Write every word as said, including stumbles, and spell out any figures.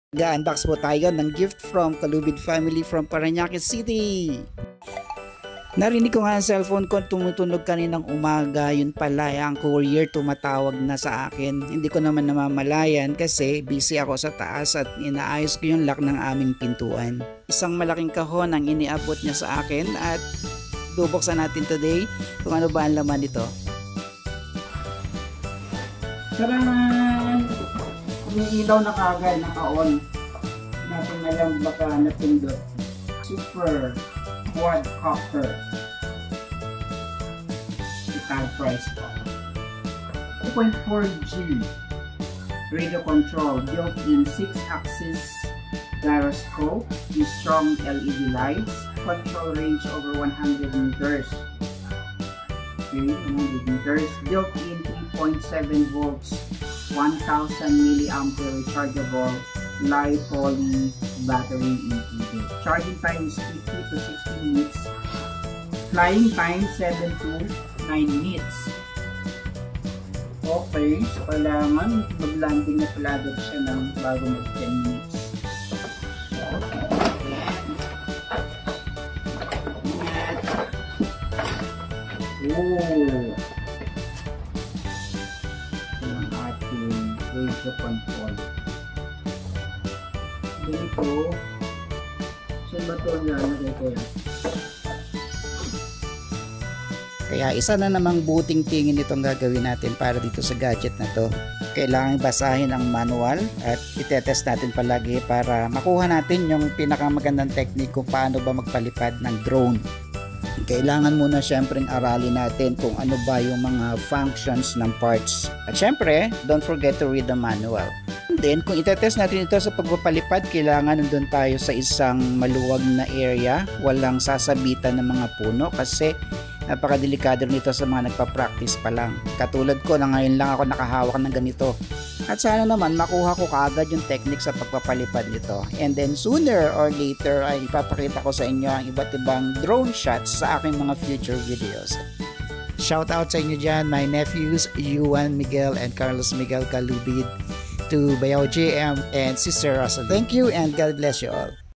Ga-unbox po tayo ng gift from Kalubid family from Parañaque City. Narinig ko nga ang cellphone ko tumutunog kaninang umaga, yun pala ang courier tumatawag na sa akin. Hindi ko naman namamalayan kasi busy ako sa taas at inaayos ko yung lock ng aming pintuan. Isang malaking kahon ang iniabot niya sa akin at bubuksan natin today kung ano ba ang laman nito. Taraman! Umiilaw na kagad, naka-on. Natin na lang baka napindot. Super quadcopter. Itag price po. two point four G radio control, built-in six axis gyroscope with strong L E D lights, control range over one hundred meters. Okay, one hundred meters, built-in three point seven volts, one thousand milliampere rechargeable li-poly battery included. Charging time is fifty to sixty minutes. Flying time seven to nine minutes. Okay, so kailangan mag-landing na pala agad siya ng bago mag ten minutes. So, ayan. Oh! Ang ating radio control. Dito, saan ba ito nalagay ko yan? Kaya isa na namang buting tingin itong gagawin natin para dito sa gadget na to. Kailangan basahin ang manual at itetest natin palagi para makuha natin yung pinakamagandang technique kung paano ba magpalipad ng drone. Kailangan muna syempreng aralin natin kung ano ba yung mga functions ng parts. At syempre, don't forget to read the manual. And then, kung itetest natin ito sa pagpapalipad, kailangan nandun tayo sa isang maluwag na area, walang sasabitan ng mga puno kasi napakadelikado nito sa mga nagpa-practice pa lang. Katulad ko na ngayon lang ako nakahawak ng ganito. At sana naman makuha ko kaagad yung technique sa pagpapalipad nito. And then sooner or later ay ipapakita ko sa inyo ang iba't ibang drone shots sa aking mga future videos. Shout out sa inyo dyan, my nephews, Yuan Miguel and Carlos Miguel Kalubid, to Bayaw J M and Sister Russell. Thank you and God bless you all.